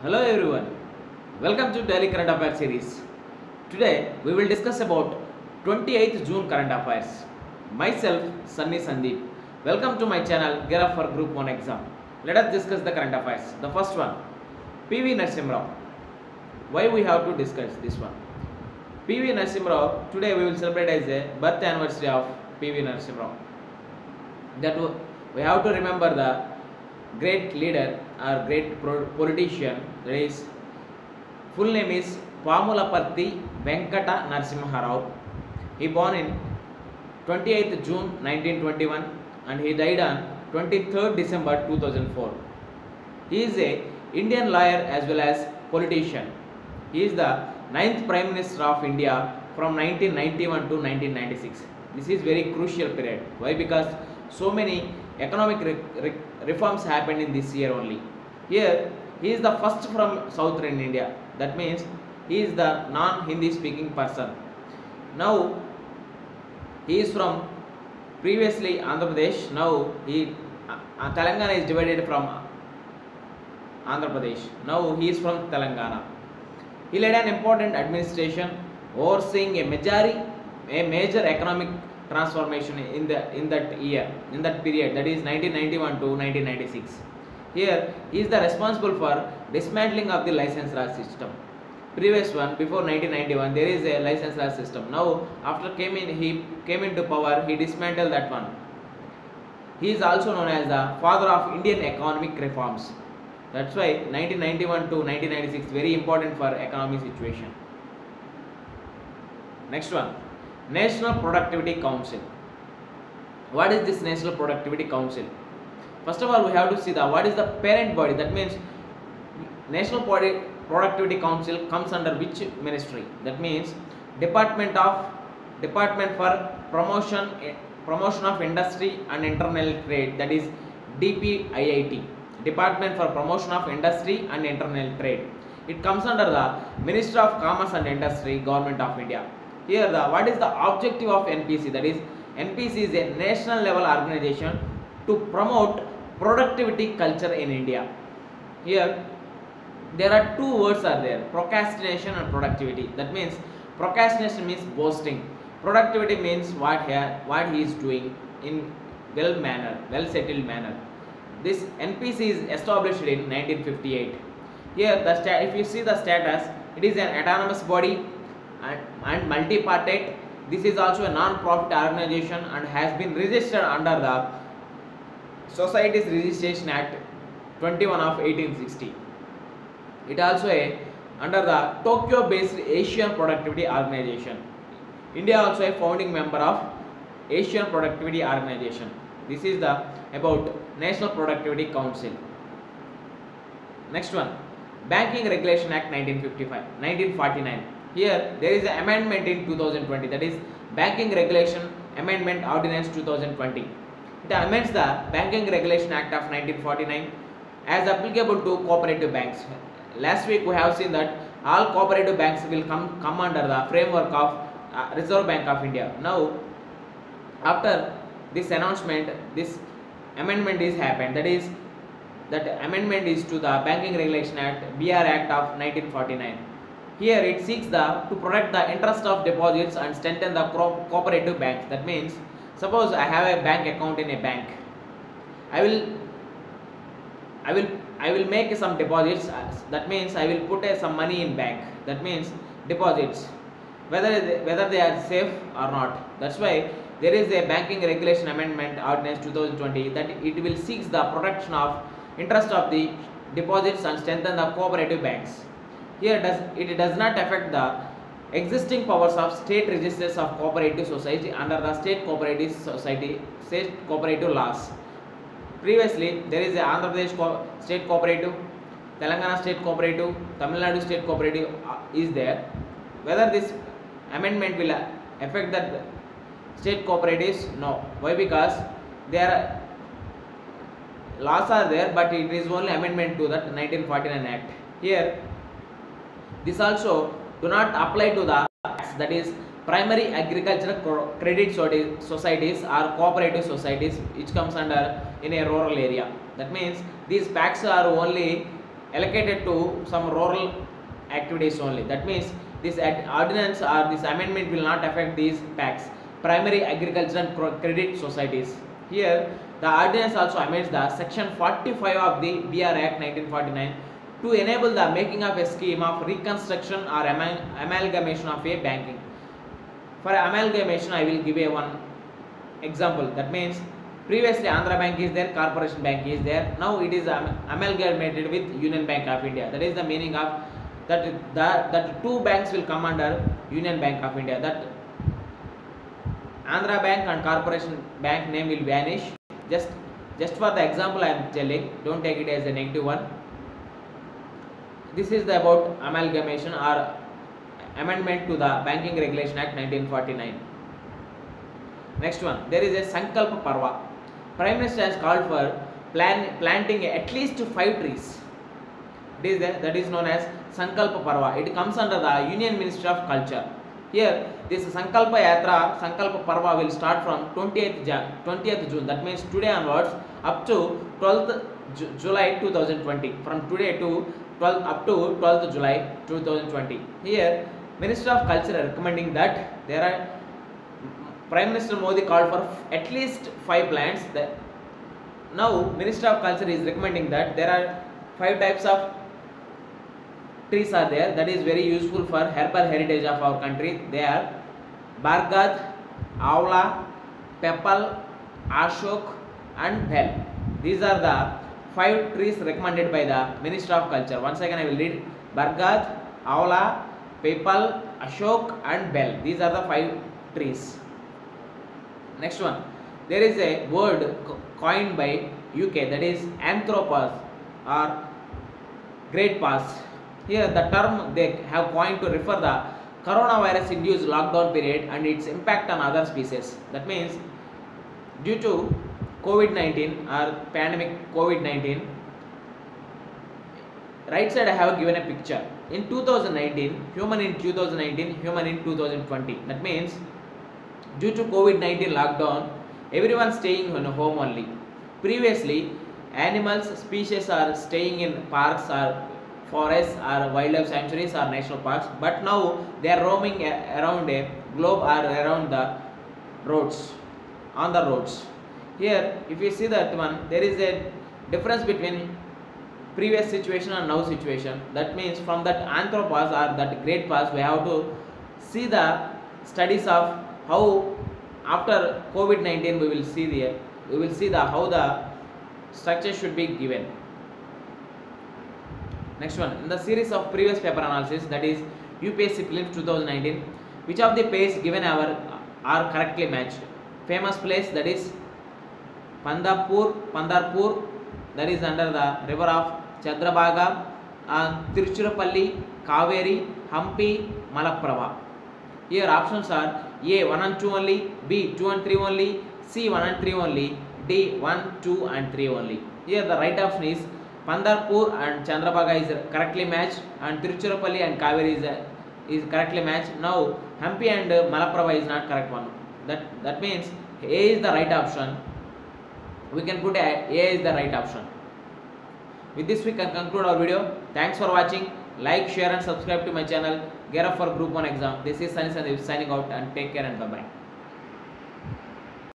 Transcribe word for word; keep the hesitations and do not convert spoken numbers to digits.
Hello everyone, welcome to Daily Current Affairs series. Today we will discuss about twenty-eighth June current affairs. Myself Sunny Sandeep. Welcome to my channel Gear Up for Group one exam. Let us discuss the current affairs. The first one, P V Narasimha Rao. Why we have to discuss this one? P V Narasimha Rao, today we will celebrate as a birth anniversary of P V Narasimha Rao. That we have to remember the great leader or great politician, that is full name is Pamulaparthi Venkata Narasimha Rao. He born in twenty-eighth June nineteen twenty-one and he died on twenty-third December two thousand four. He is a Indian lawyer as well as politician. He is the ninth Prime Minister of India from nineteen ninety-one to nineteen ninety-six. This is very crucial period. Why? Because so many economic re re reforms happened in this year only. Here he is the first from southern India. That means he is the non-Hindi speaking person. Now he is from previously Andhra Pradesh. Now he uh, Telangana is divided from Andhra Pradesh. Now he is from Telangana. He led an important administration overseeing a majority, a major economic transformation in the in that year, in that period, that is nineteen ninety-one to nineteen ninety-six. Here he is the responsible for dismantling of the license law system. Previous one, before nineteen ninety-one, there is a license law system. Now after came in he came into power, he dismantled that one. He is also known as the father of Indian economic reforms. That's why nineteen ninety-one to nineteen ninety-six very important for economic situation. Next one, National Productivity Council. What is this National Productivity Council? First of all, we have to see the what is the parent body. That means National Productivity Council comes under which ministry? That means Department of Department for Promotion Promotion of Industry and Internal Trade. That is D P I I T. Department for Promotion of Industry and Internal Trade. It comes under the Ministry of Commerce and Industry, Government of India. Here the what is the objective of N P C? That is N P C is a national level organization to promote productivity culture in India. Here there are two words are there, procrastination and productivity. That means procrastination means boasting, productivity means what here what he is doing in well manner, well settled manner. This N P C is established in nineteen fifty-eight. Here the stat, if you see the status, it is an autonomous body and, and multi-partite. This is also a non-profit organization and has been registered under the Societies Registration Act twenty-one of eighteen sixty. It also a under the Tokyo based Asian Productivity Organization. India also a founding member of Asian Productivity Organization. This is the about National Productivity Council. Next one, Banking Regulation Act nineteen fifty-five, nineteen forty-nine. Here there is an amendment in two thousand twenty, that is Banking Regulation Amendment Ordinance two thousand twenty. It amends the Banking Regulation Act of nineteen forty-nine as applicable to cooperative banks. Last week we have seen that all cooperative banks will come, come under the framework of uh, Reserve Bank of India. Now after this announcement, this amendment is happened, that is that amendment is to the Banking Regulation Act, B R Act of nineteen forty-nine. Here it seeks the to protect the interest of deposits and strengthen the co cooperative banks. That means suppose I have a bank account in a bank, I will I will I will make some deposits. That means I will put uh, some money in bank. That means deposits, whether they, whether they are safe or not. That's why there is a Banking Regulation Amendment Ordinance two thousand twenty that it will seek the protection of interest of the deposits and strengthen the cooperative banks. Here does it does not affect the existing powers of state registers of cooperative society under the state cooperative society state cooperative laws. Previously there is a Andhra Pradesh Co state cooperative, Telangana state cooperative, Tamil Nadu state cooperative uh, is there. Whether this amendment will affect that state cooperatives? No. Why? Because their laws are there, but it is only amendment to that nineteen forty-nine Act. Here this also do not apply to the acts, that is primary agricultural credit societies or cooperative societies which comes under in a rural area. That means these pacts are only allocated to some rural activities only. That means this ordinance or this amendment will not affect these P A Cs, primary agriculture and credit societies. Here the ordinance also amends the section forty-five of the B R Act nineteen forty-nine to enable the making of a scheme of reconstruction or amal amalgamation of a banking. For amalgamation, I will give a one example. That means previously Andhra Bank is there, Corporation Bank is there. Now it is amalgamated with Union Bank of India. That is the meaning of that. That, that two banks will come under Union Bank of India. That Andhra Bank and Corporation Bank name will vanish. Just just for the example I am telling. Don't take it as a negative one. This is the about amalgamation or amendment to the Banking Regulation Act nineteen forty-nine. Next one, there is a Sankalpa Parva. Prime Minister has called for plan, planting at least five trees. It is the, that is known as Sankalpa Parva. It comes under the Union Ministry of Culture. Here, this Sankalpa Yatra, Sankalpa Parva will start from twentieth June. That means today onwards up to twelfth July two thousand twenty. From today to twelfth up to twelfth July two thousand twenty. Here, Minister of Culture are recommending that there are Prime Minister Modi called for at least five plants. That now Minister of Culture is recommending that there are five types of trees are there that is very useful for herbal heritage of our country. They are Bargad, Avla, Peppal, Ashok and Bell. These are the five trees recommended by the Minister of Culture. Once again I will read: Bargad, Avla, Peppal, Ashok and Bell. These are the five trees. Next one, there is a word coined by U K, that is anthropause or great past. Here the term they have coined to refer the coronavirus induced lockdown period and its impact on other species. That means due to COVID nineteen or pandemic COVID nineteen, right side I have given a picture. In two thousand nineteen, human in two thousand nineteen, human in two thousand twenty. That means due to COVID nineteen lockdown, everyone staying in home only. Previously, animals species are staying in parks or forests or wildlife sanctuaries or national parks, but now they are roaming around a globe or around the roads, on the roads. Here, if you see that one, there is a difference between previous situation and now situation. That means from that anthropause or that great past, we have to see the studies of how after COVID nineteen we will see the we will see the how the structure should be given. Next one, in the series of previous paper analysis, that is U P S C Prelims two thousand nineteen, which of the pairs given our are correctly matched? Famous place, that is Pandapur, Pandarpur, that is under the river of Chandrabhaga, and Tiruchirappalli, Kaveri, Hampi, Malaprabha. Here options are A one and two only, B two and three only, C one and three only, D one, two and three only. Here the right option is Pandarpur and Chandrabhaga is correctly matched, and Tiruchirappalli and Kaveri is, is correctly matched. Now Hampi and Malaprabha is not correct one. That that means A is the right option. We can put A, A is the right option. With this we can conclude our video. Thanks for watching. Like, share and subscribe to my channel. Gear up for Group one exam. This is Sunny Sandeep signing out, and take care and bye bye.